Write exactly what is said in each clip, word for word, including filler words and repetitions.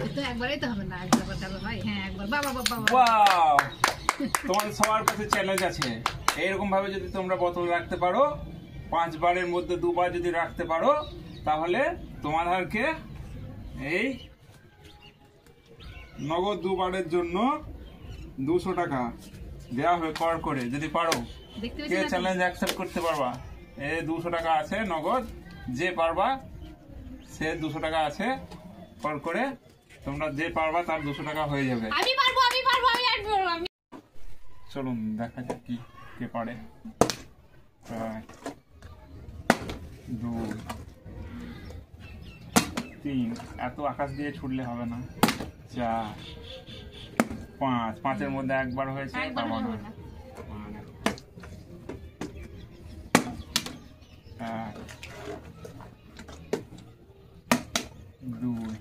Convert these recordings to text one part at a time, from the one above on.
তো একবারই তো হবে না, একবার যাবে ভাই। হ্যাঁ একবার। বাবা বাবা ওয়াও, তোমাদের সবার কাছে চ্যালেঞ্জ আছে, এইরকম ভাবে যদি তোমরা বোতল রাখতে পারো, পাঁচবারের মধ্যে দুবার যদি রাখতে পারো, তাহলে তোমাদেরকে এই নগদ দুবারের জন্য দুশো টাকা দেওয়া হবে কর করে। যদি পারো, কে চ্যালেঞ্জ অ্যাকসেপ্ট করতে পারবা? এই দুশো টাকা আছে নগদ, যে পারবা সে দুশো টাকা আছে কর করে। তোমরা যে পারবা তার দুশো টাকা হয়ে যাবে। আমি পারবো, আমি পারবো, আমি পারবো। আমি চলুন দেখা যাক কি কে পারে। দুই তিন, এত আকাশ দিয়ে ছুটলে হবে না। চার পাঁচ, পাঁচের মধ্যে একবার হয়েছে, এক দুই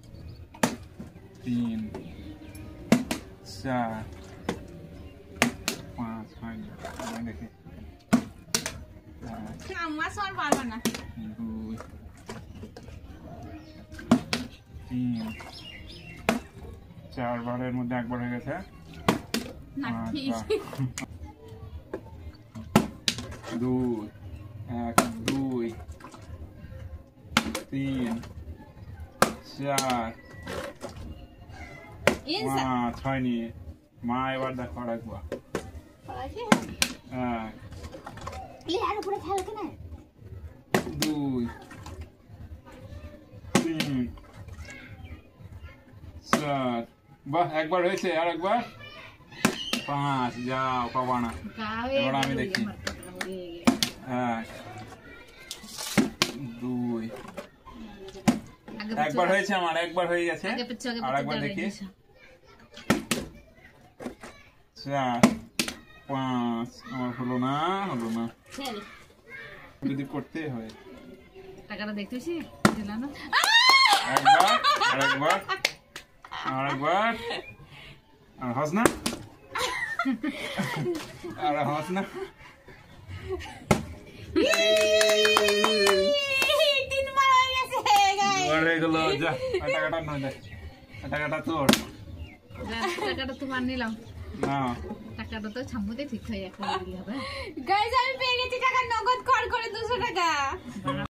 তিন চার পাঁচ, হয়নি দেখি। দুই তিন চারবারের মধ্যে একবার হয়ে গেছে। দুই এক দুই তিন চার পাঁচ, হয়নি। মা এবার দেখো রাখবা। দুই তিন চার, বাহ একবার হয়েছে। আর একবার পাঁচ, যাও পাবা না। এবার আমি দেখি। এক দুই, একবার হয়েছে আমার, একবার হয়ে গেছে। আর একবার দেখি। চার পাঁচ, আমার হলো না, হলো না। যদি করতে হয় টাকাটা দেখতেছি। একবার আর একবার আর একবার, আর হস না, আর হস না। হয়ে গেল, যা টাকাটা না, দেখ টাকাটা তোর। টাকাটা তোমার নিলাম না, টাকাটা তো ছাম্মুতে ঠিক হয়ে এখন দিলে হবে। গাইস আমি পেয়ে গেছি টাকা নগদ কর করে দুশো টাকা।